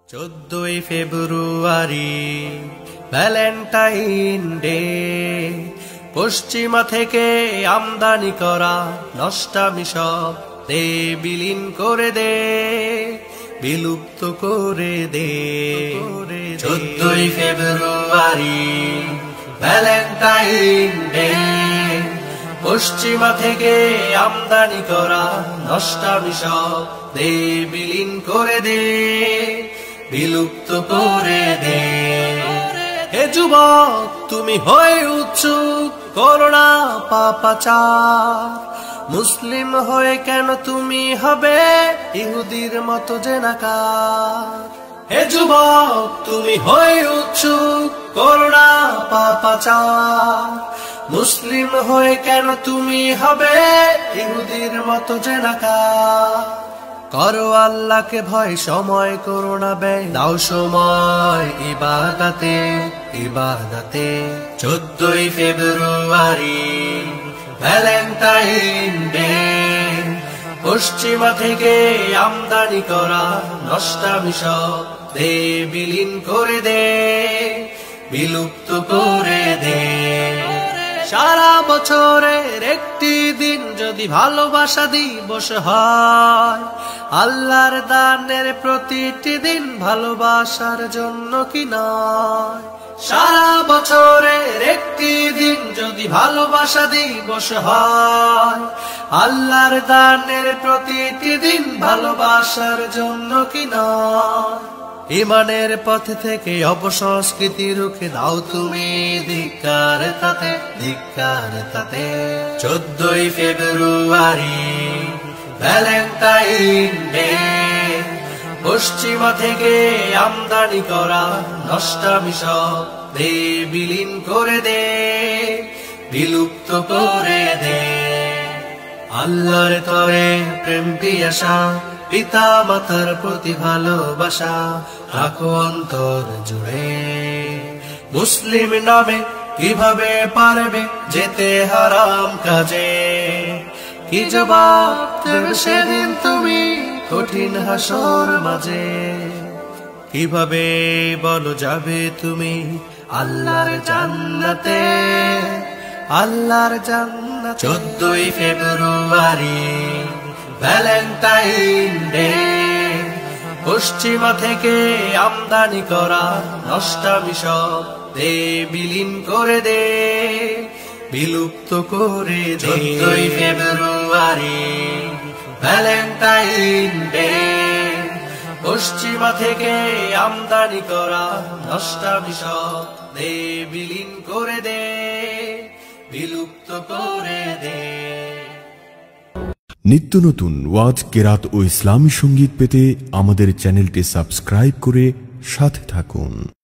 14 ফেব্রুয়ারি Valentine day, পশ্চিমা থেকে আমদানি করা নষ্টামি সব দে বিলীন করে দে, বিলুপ্ত করে দে। 14 ফেব্রুয়ারি ভ্যালেন্টাইন ডে, পশ্চিমা থেকে আমদানি করা নষ্টামি সব দে বিলীন করে দে, বিলুপ্ত করে দে। হে যুবক, তুমি হয়ে উৎসুক করোনা পাপাচার, মুসলিম হয়ে কেন তুমি হবে ইহুদির মতো জেনাকার। হে যুবক, তুমি হয়ে উৎসুক করোনা পাপাচার, মুসলিম হয়ে কেন তুমি হবে ইহুদির মতো জেনাকার। করো আল্লাহকে ভয়, সময় করো না ব্যয়, দাও সময় ইবাদতে ইবাদতে। 14 ফেব্রুয়ারি ভ্যালেন্টাইন ডে, পশ্চিমা থেকে আমদানি করা নষ্টামি সব দে বিলীন করে দে, বিলুপ্ত করে দে। সারা বছরের একটি দিন যদি ভালোবাসা দিবস হয়, আল্লাহর দানের প্রতিটি দিন ভালোবাসার জন্য কি নয়। সারা বছরের একটি দিন যদি ভালোবাসা দিবস হয়, আল্লাহর দানের প্রতিটি দিন ভালোবাসার জন্য কি নয়। ইমানের পথ থেকে অপসংস্কৃতি রুখে দাও তুমি ধিক্কার তাতে ধিক্কার তাতে। 14 ফেব্রুয়ারি ভ্যালেন্টাইন ডে, পশ্চিমা থেকে আমদানি করা নষ্টামি সব দে বিলীন করে দে, বিলুপ্ত করে দে। আল্লাহর তরে প্রেম পিয়াসা, পিতা মাতার প্রতি ভালোবাসা রাখো অন্তর জুড়ে। মুসলিম নামে কিভাবে পারবে যেতে হারাম কাজে, কি জবাব দেবে সেদিন তুমি কঠিন হাসর মাঝে। কিভাবে বলো যাবে তুমি আল্লাহর জান্নাতে আল্লাহর জান্নাতে। 14 ফেব্রুয়ারি ভ্যালেন্টাইন ডে, পশ্চিমা থেকে আমদানি করা নষ্টামি সব দে বিলীন করে দে, বিলুপ্ত করে দে। 14 ফেব্রুয়ারি ভ্যালেন্টাইন ডে, পশ্চিমা থেকে আমদানি করা নষ্টামি সব দে বিলীন করে দে, বিলুপ্ত করে দে। নিত্য নতুন ওয়াজ, কেরাত ও ইসলামী সঙ্গীত পেতে আমাদের চ্যানেলটি সাবস্ক্রাইব করে সাথে থাকুন।